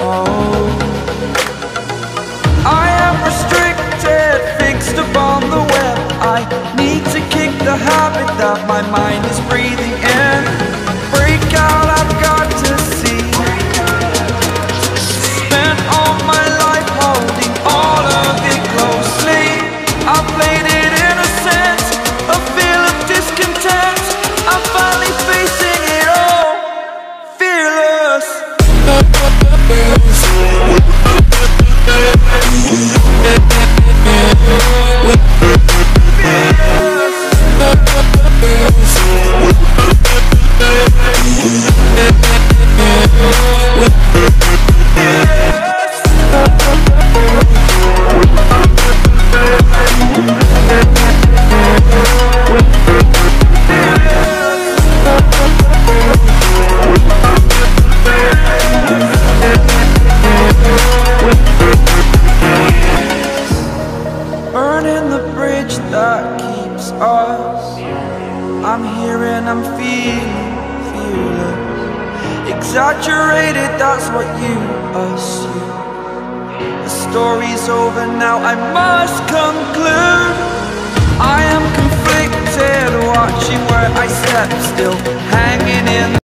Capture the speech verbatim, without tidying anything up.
Oh, I am restricted, fixed upon the web. I need to kick the habit that my mind is breathing in. Break out, I've got to see. Spent all my life holding all of it closely. I played it innocent, a feel of discontent. I'm finally facing it all, fearless. Burning the bridge that keeps us. I'm here and I'm feeling fearless. Exaggerated, that's what you assume. The story's over now, I must conclude. I am conflicted, watching where I step, still hanging in